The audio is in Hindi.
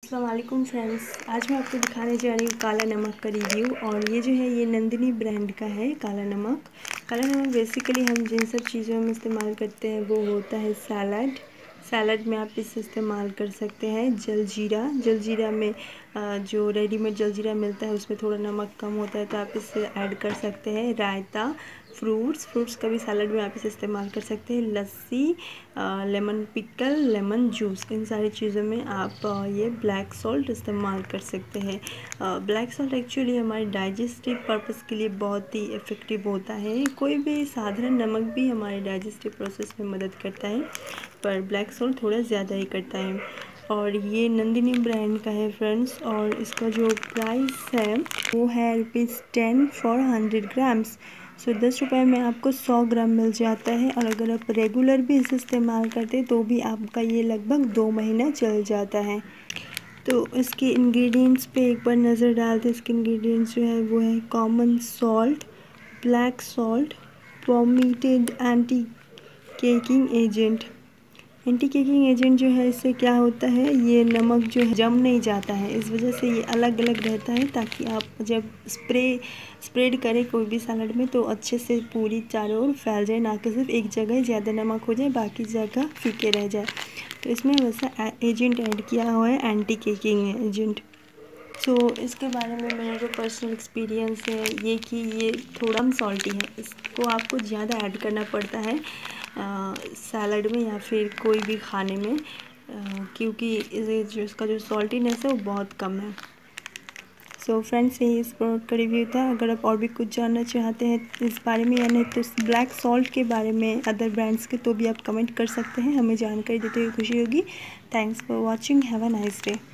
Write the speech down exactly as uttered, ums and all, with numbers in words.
अस्सलाम वालेकुम फ्रेंड्स, आज मैं आपको दिखाने जा रही हूँ काला नमक का रिव्यू। और ये जो है ये नंदिनी ब्रांड का है काला नमक। काला नमक बेसिकली हम जिन सब चीज़ों में इस्तेमाल करते हैं वो होता है सैलड सैलड में आप इसे इस्तेमाल कर सकते हैं। जलजीरा जलजीरा में जो रेडीमेड जलजीरा मिलता है उसमें थोड़ा नमक कम होता है तो आप इसे ऐड कर सकते हैं। रायता, फ्रूट्स फ्रूट्स का भी सैलड में आप इसे इस्तेमाल कर सकते हैं। Lassi, lemon pickle, lemon juice, इन सारी चीज़ों में आप ये ब्लैक सॉल्ट इस्तेमाल कर सकते हैं। ब्लैक सॉल्ट एक्चुअली हमारे डाइजेस्टिव पर्पस के लिए बहुत ही इफ़ेक्टिव होता है। कोई भी साधारण नमक भी हमारे डाइजेस्टिव प्रोसेस में मदद करता है, पर ब्लैक सॉल्ट थोड़ा ज़्यादा ही करता है। और ये नंदिनी ब्रांड का है फ्रेंड्स, और इसका जो प्राइस है वो है rupees ten for hundred grams. So दस रुपये में आपको सौ ग्राम मिल जाता है। और अगर आप रेगुलर भी इसे इस्तेमाल करते तो भी आपका ये लगभग दो महीना चल जाता है। तो इसके इंग्रेडिएंट्स पे एक बार नज़र डालते। इसके इंग्रेडिएंट्स जो है वो है common salt, black salt, permitted anti caking agent. Anti caking agent जो है इससे क्या होता है, ये नमक जो है जम नहीं जाता है, इस वजह से ये अलग अलग रहता है, ताकि आप जब स्प्रे स्प्रेड करें कोई भी सलाद में तो अच्छे से पूरी चारों ओर फैल जाए, ना कि सिर्फ एक जगह ज़्यादा नमक हो जाए बाकी जगह फीके रह जाए। तो इसमें वैसा एजेंट ऐड किया हुआ है, anti caking agent. So so, इसके बारे में मेरा जो पर्सनल एक्सपीरियंस है ये कि ये थोड़ा कम सॉल्टी है, इसको आपको ज़्यादा ऐड करना पड़ता है सैलड में या फिर कोई भी खाने में, आ, क्योंकि इसे जो इसका जो सॉल्टीनेस है वो बहुत कम है। सो फ्रेंड्स, यही इस प्रोडक्ट का रिव्यू था। अगर आप और भी कुछ जानना चाहते हैं इस बारे में या नहीं तो इस ब्लैक सॉल्ट के बारे में अदर ब्रांड्स के, तो भी आप कमेंट कर सकते हैं, हमें जानकारी देते हुए खुशी होगी। Thanks for watching, have a nice day.